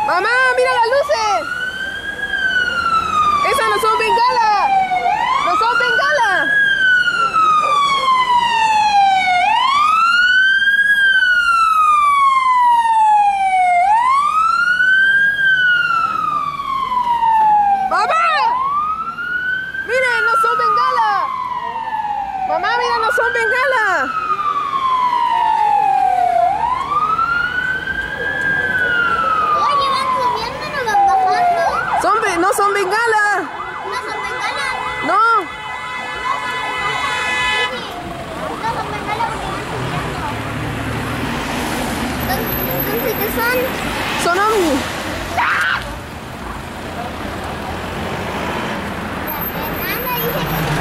¡Mamá, mira las luces! ¡Esas no son bengalas! ¡No son bengalas! ¡Mamá! ¡Miren, no son bengalas! ¡Mamá, mira, no son bengalas! ¡No son bengalas! ¿No son bengalas? ¡No! No son bengalas porque van subiendo. Entonces, ¿qué son? ¡Son ovnis! Fernanda dice que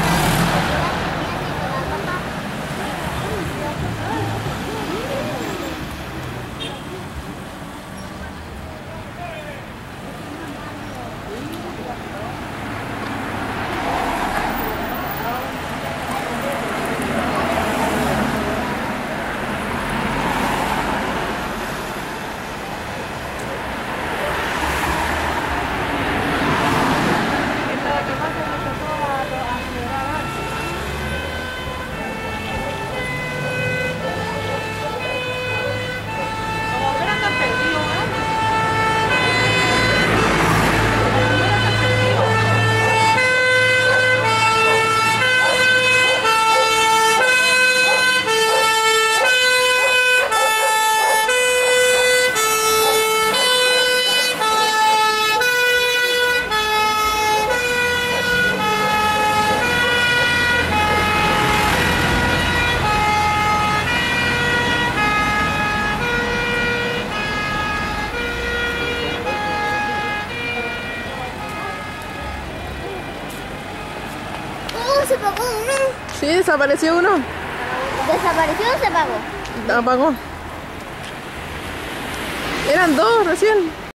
se apagó uno. Sí, desapareció uno. ¿Desapareció o se apagó? Apagó. Eran dos recién.